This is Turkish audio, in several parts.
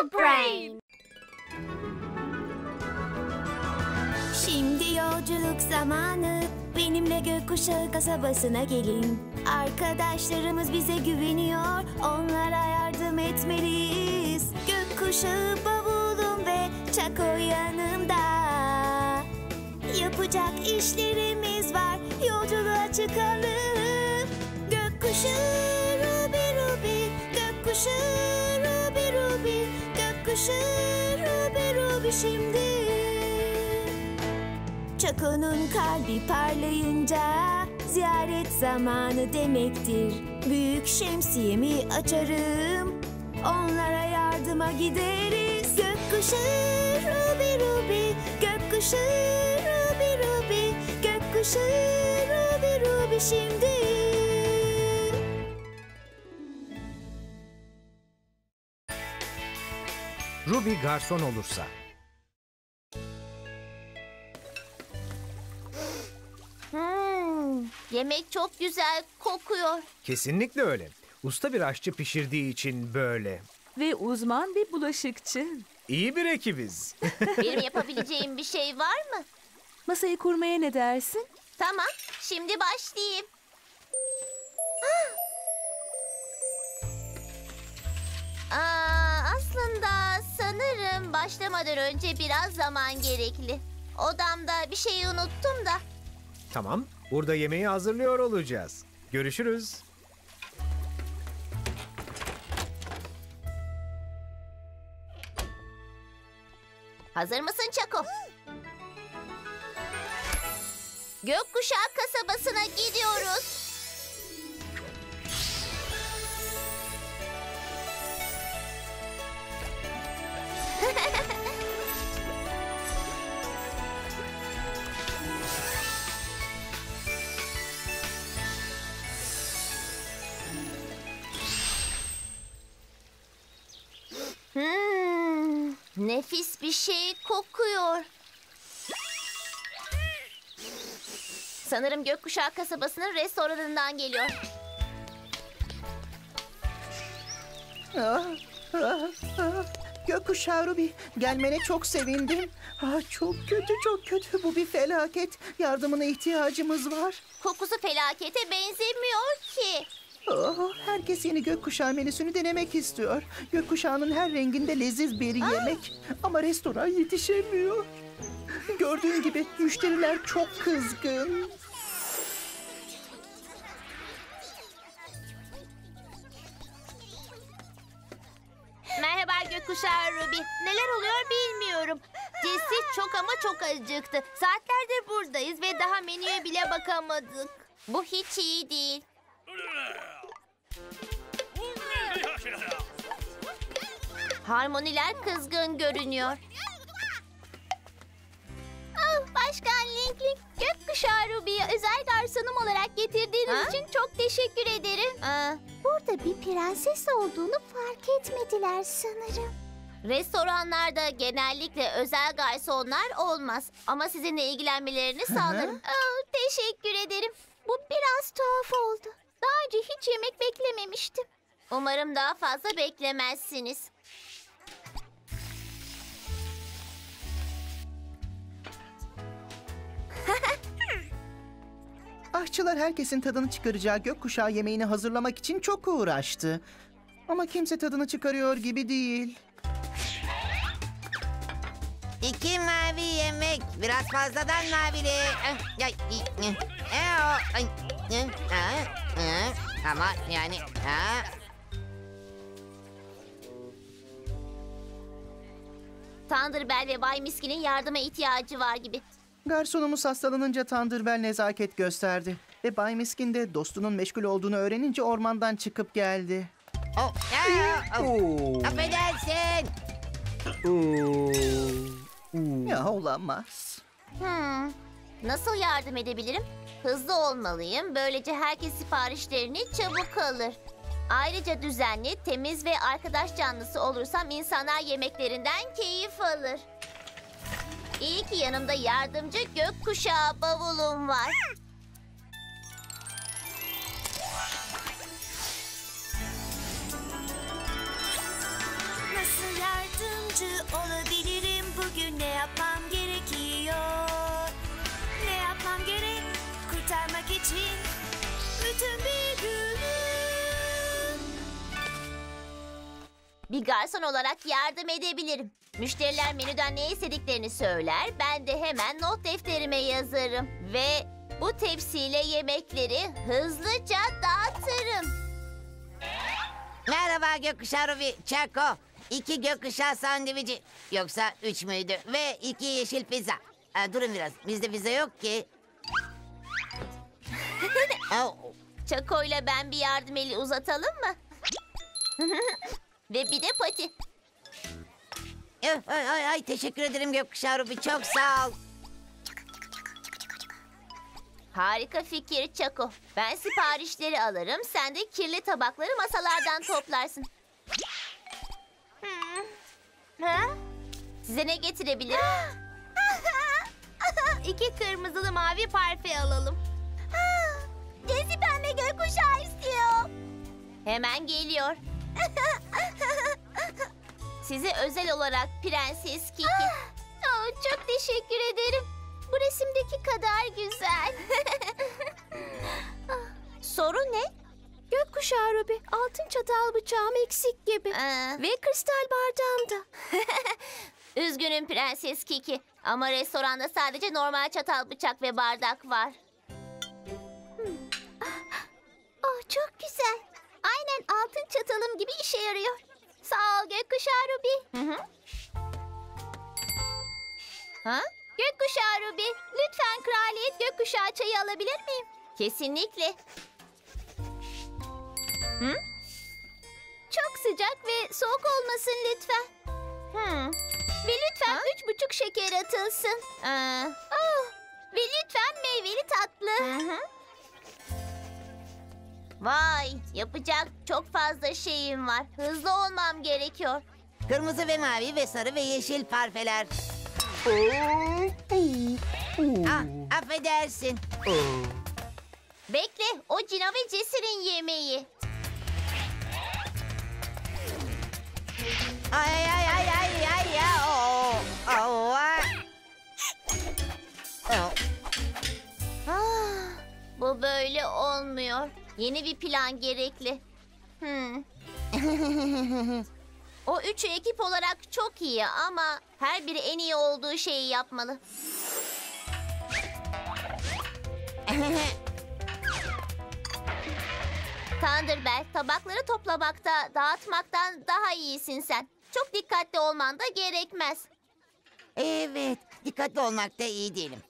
brain. Şimdi yolculuk zamanı. Benimle gökkuşağı kasabasına gelin. Arkadaşlarımız bize güveniyor. Onlara yardım etmeliyiz. Gökkuşağı bavulum ve Çako yanımda. Yapacak işlerimiz var. Yolculuğa çıkalım. Gökkuşağı Ruby Ruby. Gökkuşağı Ruby Ruby. Gökkuşağı Ruby Ruby şimdi. Çako'nun kalbi parlayınca ziyaret zamanı demektir. Büyük şemsiyemi açarım. Onlara yardıma gideriz. Gökkuşağı Ruby Ruby. Gökkuşağı Ruby Ruby. Gökkuşağı Ruby Ruby şimdi. Ruby garson olursa. Yemek çok güzel kokuyor. Kesinlikle öyle. Usta bir aşçı pişirdiği için böyle. Ve uzman bir bulaşıkçı. İyi bir ekibiz. Benim yapabileceğim bir şey var mı? Masayı kurmaya ne dersin? Tamam, şimdi başlayayım. Aslında sanırım başlamadan önce biraz zaman gerekli. Odamda bir şeyi unuttum da. Tamam, burada yemeği hazırlıyor olacağız. Görüşürüz. Hazır mısın Çako? Gökkuşağı kasabasına gidiyoruz. Nefis bir şey kokuyor. Sanırım Gökkuşağı kasabasının restoranından geliyor. Gökkuşağı Ruby, gelmene çok sevindim. Çok kötü, çok kötü. Bu bir felaket. Yardımına ihtiyacımız var. Kokusu felakete benzemiyor ki. Herkes yeni gökkuşağı menüsünü denemek istiyor. Gökkuşağının her renginde leziz bir yemek. Ama restoran yetişemiyor. Gördüğün gibi müşteriler çok kızgın. Merhaba Gökkuşağı Ruby. Neler oluyor bilmiyorum. Jessie çok ama çok acıktı. Saatlerdir buradayız ve daha menüye bile bakamadık. Bu hiç iyi değil. Harmoniler kızgın görünüyor. Başkan Link Link, Gökkuşağı Ruby'yi özel garsonum olarak getirdiğiniz için çok teşekkür ederim. Burada bir prenses olduğunu fark etmediler sanırım. Restoranlarda genellikle özel garsonlar olmaz. Ama sizinle ilgilenmelerini sağlarım. Teşekkür ederim. Bu biraz tuhaf oldu. Daha önce hiç yemek beklememiştim. Umarım daha fazla beklemezsiniz. Aşçılar herkesin tadını çıkaracağı gökkuşağı yemeğini hazırlamak için çok uğraştı. Ama kimse tadını çıkarıyor gibi değil. 2 mavi yemek. Biraz fazladan mavili. Ama yani... Thunderbell ve Bay Miskin'in yardıma ihtiyacı var gibi. Garsonumuz hastalanınca Thunderbell nezaket gösterdi. Ve Bay Miskin de dostunun meşgul olduğunu öğrenince ormandan çıkıp geldi. Affedersin. Ya olamaz. Nasıl yardım edebilirim? Hızlı olmalıyım. Böylece herkes siparişlerini çabuk alır. Ayrıca düzenli, temiz ve arkadaş canlısı olursam insanlar yemeklerinden keyif alır. İyi ki yanımda yardımcı gökkuşağı bavulum var. Nasıl yardım yardımcı olabilirim. Bugün ne yapmam gerekiyor? Ne yapmam gerek kurtarmak için bütün bir günü? Bir garson olarak yardım edebilirim. Müşteriler menüden ne istediklerini söyler, ben de hemen not defterime yazarım. Ve bu tepsiyle yemekleri hızlıca dağıtırım. Merhaba gökkuşağı Ruby, Çako. 2 gökkuşağı sandviçi. Yoksa 3 müydü? Ve 2 yeşil pizza. Durun biraz, bizde pizza yok ki. Oh, Çako'yla ben bir yardım eli uzatalım mı? Ve bir de pati. ay, teşekkür ederim gökkuşağı Ruby, çok sağ ol. Harika fikir Çako. Ben siparişleri alırım, sen de kirli tabakları masalardan toplarsın. Ha? Size ne getirebilirim? 2 kırmızılı mavi parfe alalım. Cezi pembe gökkuşağı istiyor. Hemen geliyor. Size özel olarak Prenses Kiki. Çok teşekkür ederim. Bu resimdeki kadar güzel. Sorun ne? Gökkuşağı Ruby, altın çatal bıçağım eksik gibi. Ve kristal bardağım da. Üzgünüm Prenses Kiki. Ama restoranda sadece normal çatal, bıçak ve bardak var. Oh, çok güzel. Aynen altın çatalım gibi işe yarıyor. Sağ ol gökkuşağı Ruby. Hı hı. Ha? Gökkuşağı Ruby, lütfen kraliyet gökkuşağı çayı alabilir miyim? Kesinlikle. Hı? Çok sıcak ve soğuk olmasın lütfen. Hı. Ve lütfen 3,5 şeker atılsın. Oh, ve lütfen meyveli tatlı. Hı hı. Vay, yapacak çok fazla şeyim var. Hızlı olmam gerekiyor. Kırmızı ve mavi ve sarı ve yeşil parfeler. Affedersin. Bekle, o Cina ve Cesir'in yemeği. Ay ya. Bu böyle olmuyor. Yeni bir plan gerekli. O üçü ekip olarak çok iyi ama her biri en iyi olduğu şeyi yapmalı. Thunderbell, tabakları toplamakta, dağıtmaktan daha iyisin sen. Çok dikkatli olman da gerekmez. Evet, dikkatli olmakta iyi değilim.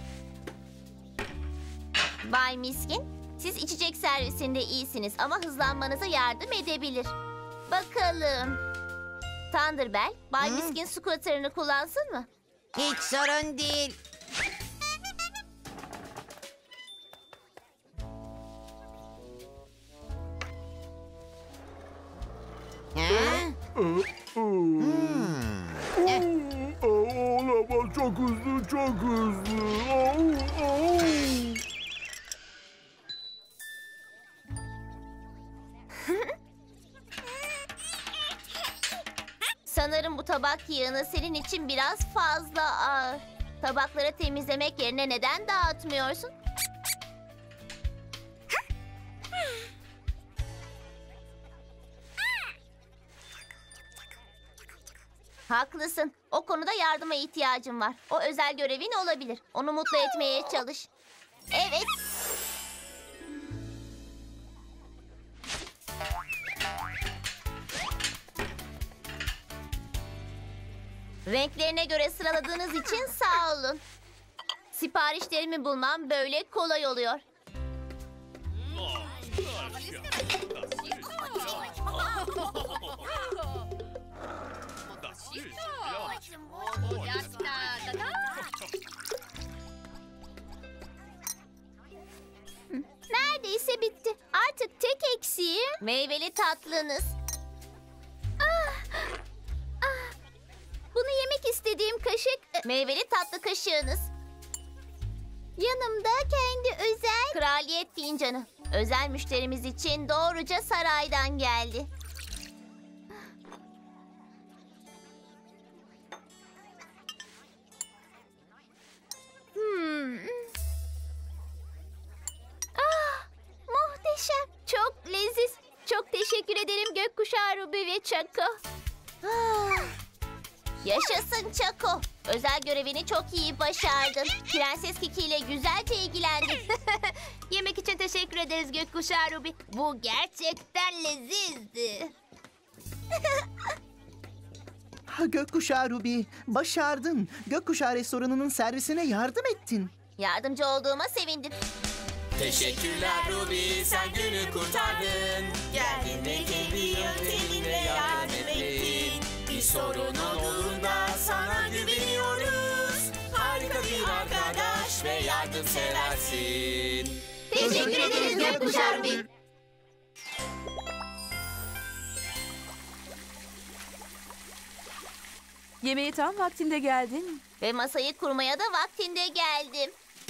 Bay Miskin, siz içecek servisinde iyisiniz ama hızlanmanıza yardım edebilir. Bakalım. Thunderbell, Bay Miskin scooter'ını kullansın mı? Hiç sorun değil. Olamaz, çok hızlı, çok hızlı. Sanırım bu tabak yığını senin için biraz fazla ağır. Tabakları temizlemek yerine neden dağıtmıyorsun? Haklısın. O konuda yardıma ihtiyacım var. O özel görevin olabilir. Onu mutlu etmeye çalış. Evet. Renklerine göre sıraladığınız için sağ olun. Siparişlerimi bulmam böyle kolay oluyor. Neredeyse bitti. Artık tek eksiğim... Meyveli tatlınız. Bunu yemek istediğim kaşık... Meyveli tatlı kaşığınız. Yanımda kendi özel... Kraliyet fincanı. Özel müşterimiz için doğruca saraydan geldi. gökkuşağı Ruby ve Çako. Yaşasın Çako. Özel görevini çok iyi başardın. Prenses Kiki ile güzelce ilgilendin. Yemek için teşekkür ederiz gökkuşağı Ruby. Bu gerçekten lezizdi. Gökkuşağı Ruby, başardın. Gökkuşağı restoranının servisine yardım ettin. Yardımcı olduğuma sevindim. Teşekkürler Ruby, sen günü kurtardın. Geldin ve kendi yönteminle yardım ettin. Bir sorunun olduğunda sana güveniyoruz. Harika bir arkadaş ve yardımseversin. Teşekkür ederiz gökkuşağı Ruby. Yemeğe tam vaktinde geldin. Ve masayı kurmaya da vaktinde geldim.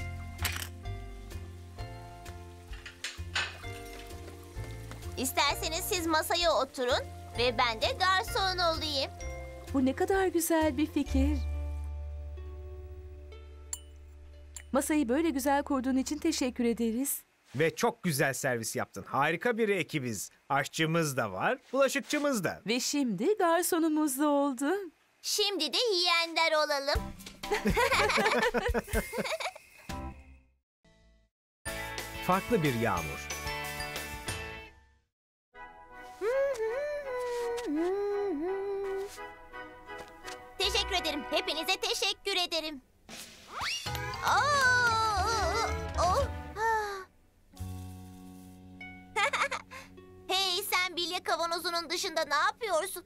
İsterseniz siz masaya oturun ve ben de garson olayım. Bu ne kadar güzel bir fikir. Masayı böyle güzel kurduğun için teşekkür ederiz. Ve çok güzel servis yaptın. Harika bir ekibiz. Aşçımız da var, bulaşıkçımız da. Ve şimdi garsonumuz da oldu. Şimdi de yiyenler olalım. Farklı bir yağmur. Teşekkür ederim. Hepinize teşekkür ederim. Hey sen bilye kavanozunun dışında ne yapıyorsun?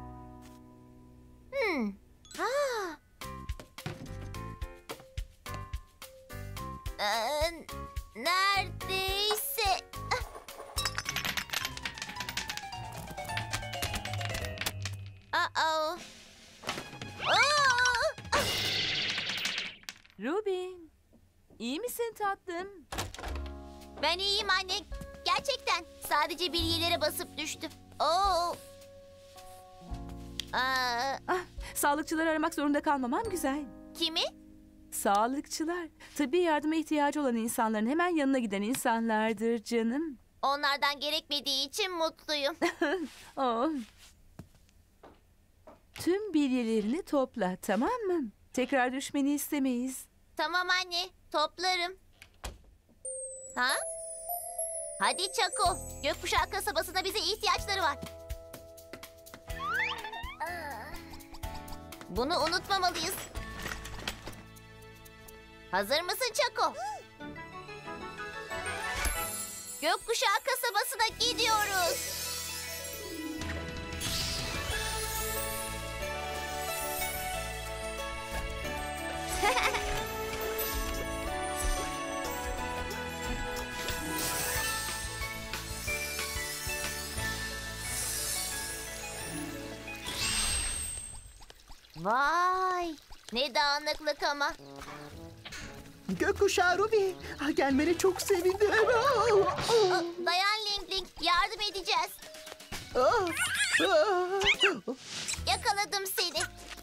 Neredeyse... Uh-oh. Ruby, iyi misin tatlım? Ben iyiyim anne. Gerçekten. Sadece bilyelere basıp düştüm. Oo. Aa, Sağlıkçıları aramak zorunda kalmamam güzel. kimi? Sağlıkçılar, tıbbi yardıma ihtiyacı olan insanların hemen yanına giden insanlardır canım. Onlardan gerekmediği için mutluyum. Oh. Tüm bilyelerini topla, tamam mı? Tekrar düşmeni istemeyiz. Tamam anne. Toplarım. Ha? Hadi Çako. Gökkuşağı kasabasına bize ihtiyaçları var. Bunu unutmamalıyız. Hazır mısın Çako? Gökkuşağı kasabasına gidiyoruz. Vay! Ne dağınıklık ama. Gökkuşağı Ruby, gelmene çok sevindim. Dayan Ling Ling, yardım edeceğiz. Yakaladım seni.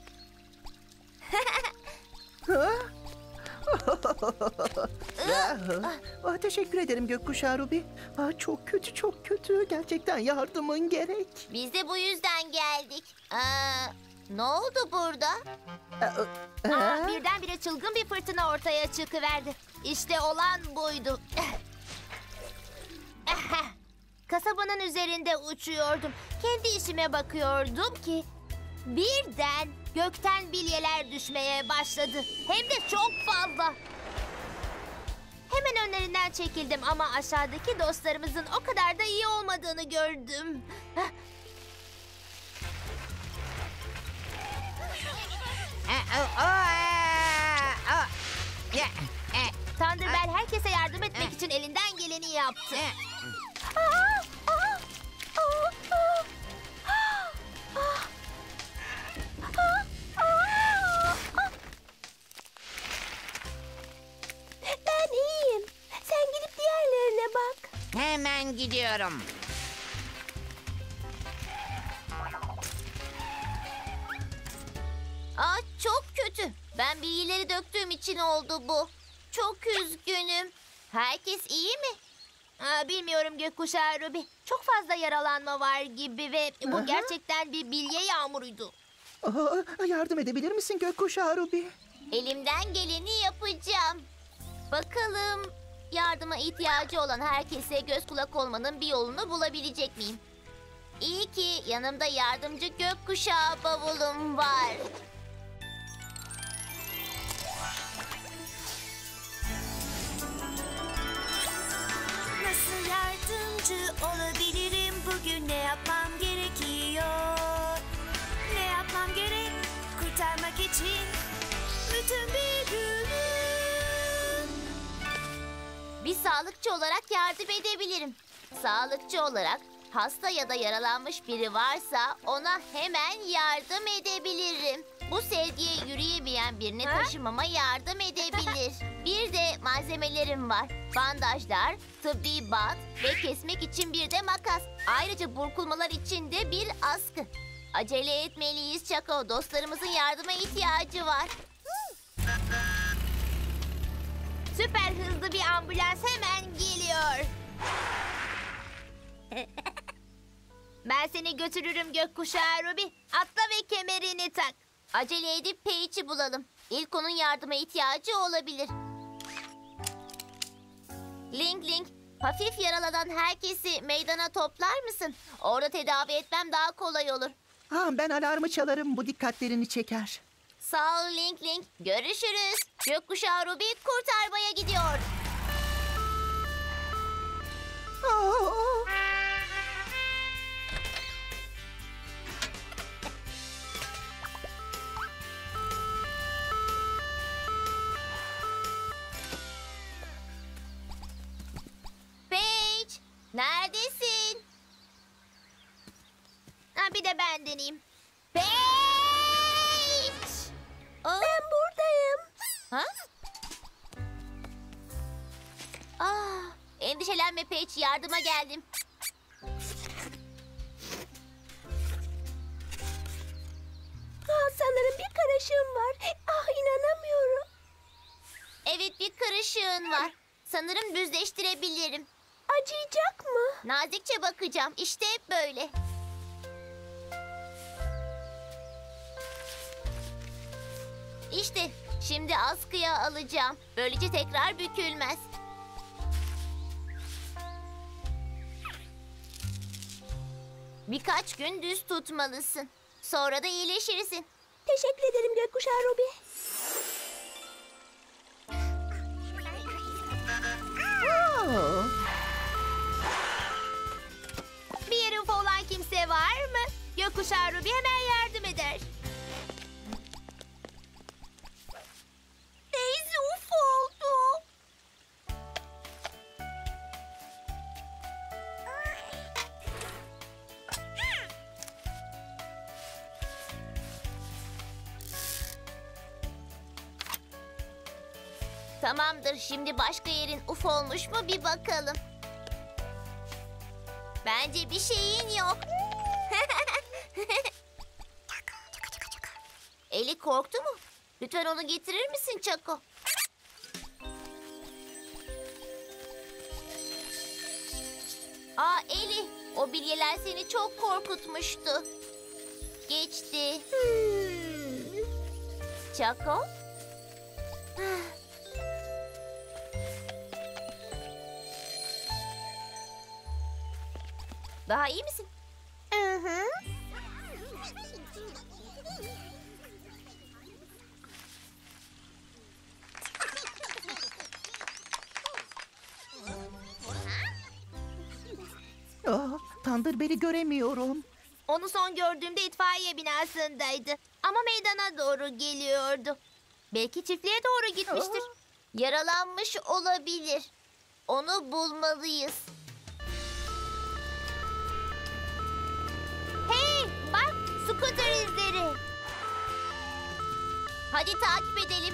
Teşekkür ederim Gökkuşağı Ruby. Çok kötü, çok kötü. Gerçekten yardımın gerek. Biz de bu yüzden geldik. Ne oldu burada? Birdenbire çılgın bir fırtına ortaya çıkıverdi. İşte olan buydu. Kasabanın üzerinde uçuyordum. Kendi işime bakıyordum ki birden gökten bilyeler düşmeye başladı. Hem de çok fazla. Hemen önlerinden çekildim ama aşağıdaki dostlarımızın o kadar da iyi olmadığını gördüm. Thunderbell herkese yardım etmek için elinden geleni yaptı. Ben iyiyim. Sen gidip diğerlerine bak. Hemen gidiyorum. Çok kötü. Ben bilgileri döktüğüm için oldu bu. Çok üzgünüm. Herkes iyi mi? Bilmiyorum gökkuşağı Ruby. Çok fazla yaralanma var gibi ve bu gerçekten bir bilye yağmuruydu. Yardım edebilir misin gökkuşağı Ruby? Elimden geleni yapacağım. Bakalım yardıma ihtiyacı olan herkese göz kulak olmanın bir yolunu bulabilecek miyim? İyi ki yanımda yardımcı gökkuşağı bavulum var. Nasıl yardımcı olabilirim? Bugün ne yapmam gerekiyor? Ne yapmam gerek kurtarmak için bütün bir günü? Bir sağlıkçı olarak yardım edebilirim. Sağlıkçı olarak hasta ya da yaralanmış biri varsa ona hemen yardım edebilirim. Bu sevgiye yürüyemeyen birini taşımama yardım edebilir. Bir de malzemelerim var. Bandajlar, tıbbi bant ve kesmek için bir de makas. Ayrıca burkulmalar için de bir askı. Acele etmeliyiz Çako. Dostlarımızın yardıma ihtiyacı var. Süper hızlı bir ambulans hemen geliyor. Ben seni götürürüm gökkuşağı Ruby. Atla ve kemerini tak. Acele edip Paige'i bulalım. İlk onun yardıma ihtiyacı olabilir. Link, hafif yaralanan herkesi meydana toplar mısın? Orada tedavi etmem daha kolay olur. Ben alarmı çalarım, bu dikkatlerini çeker. Sağ ol Link. Görüşürüz. Gökkuşağı Ruby kurtarmaya gidiyor. Paige, neredesin? Bir de ben deneyeyim. Paige! Ben buradayım. Ha? Endişelenme Paige, yardıma geldim. Sanırım bir karışım var. İnanamıyorum. Evet, bir kırışığın var. Sanırım düzleştirebilirim. Acıyacak mı? Nazikçe bakacağım. İşte böyle. İşte şimdi askıya alacağım. Böylece tekrar bükülmez. Birkaç gün düz tutmalısın. Sonra da iyileşirsin. Teşekkür ederim gökkuşağı Ruby. Bir yeri ufo olan kimse var mı? Gökkuşağı Ruby hemen yardım eder. Daisy ufo oldu. Tamamdır. Şimdi başka yerin uf olmuş mu bir bakalım. Bence bir şeyin yok. Eli korktu mu? Lütfen onu getirir misin Çako? Eli, o bilyeler seni çok korkutmuştu. Geçti. Çako? Daha iyi misin? Thunderberry göremiyorum. Onu son gördüğümde itfaiye binasındaydı. Ama meydana doğru geliyordu. Belki çiftliğe doğru gitmiştir. Yaralanmış olabilir. Onu bulmalıyız. Hey, bak, scooter izleri. Hadi takip edelim.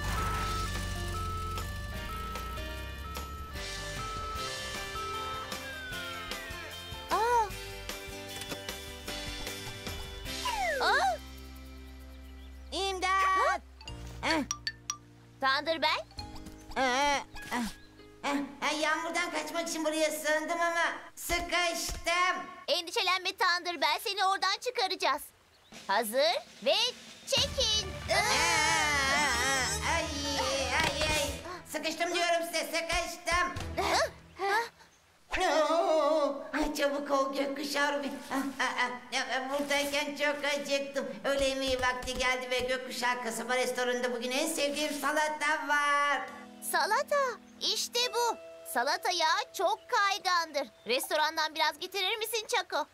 İmdat! Thunderbell, Yağmurdan kaçmak için buraya sığındım ama sık sıkıştım. Endişelenme Thunderbell, seni oradan çıkaracağız. Hazır ve çekin. Ay, ay. Sıkıştım diyorum size, sıkıştım. Ay, çabuk ol gökkuşağı Ruby. Buradayken çok acıktım. Öğle yemeği vakti geldi ve gökkuşağı kasaba restoranında bugün en sevdiğim salata var. Salata. İşte bu. Salata yağı çok kaygandır. Restorandan biraz getirir misin Çako?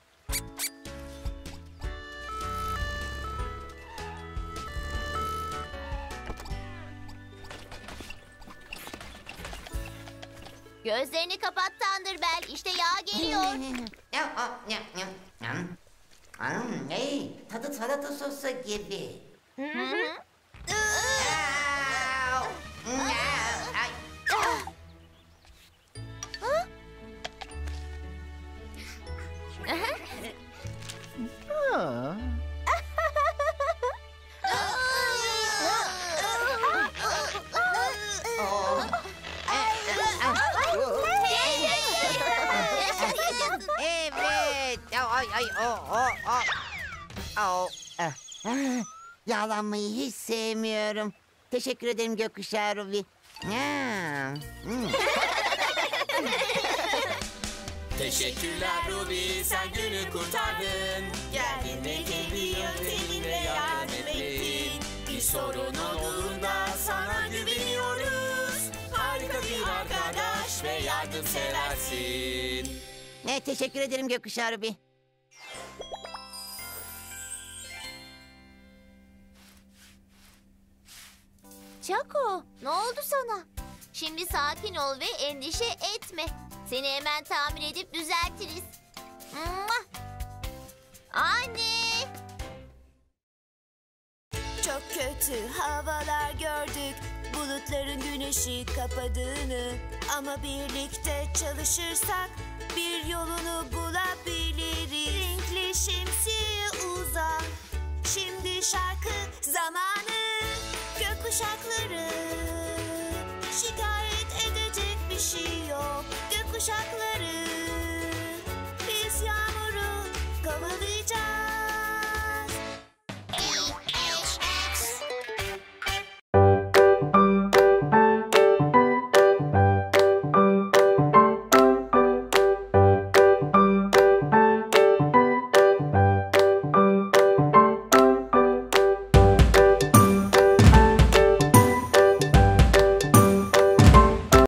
Gözlerini kapat Thunderbell. İşte yağ geliyor. Hey, tadı salata sosu gibi. Ay. Ha. Evet. Ay. Yağlanmayı hiç sevmiyorum. Teşekkür ederim gökkuşağı Ruby. Teşekkürler Ruby, sen günü kurtardın. Geldin ve kendi yönteminle yardım ettin. Bir sorunun olduğunda sana güveniyoruz. Harika bir arkadaş ve yardımseversin. Teşekkür ederim gökkuşağı Ruby. Çako, ne oldu sana? Şimdi sakin ol ve endişe etme. Seni hemen tamir edip düzeltiriz. Mua! Anne! Çok kötü havalar gördük, bulutların güneşi kapadığını. Ama birlikte çalışırsak bir yolunu bulabiliriz. Renkli şemsiye uzan, şimdi şarkı zamanı. Gökkuşakları, şikayet edecek bir şey yok. Gökkuşakları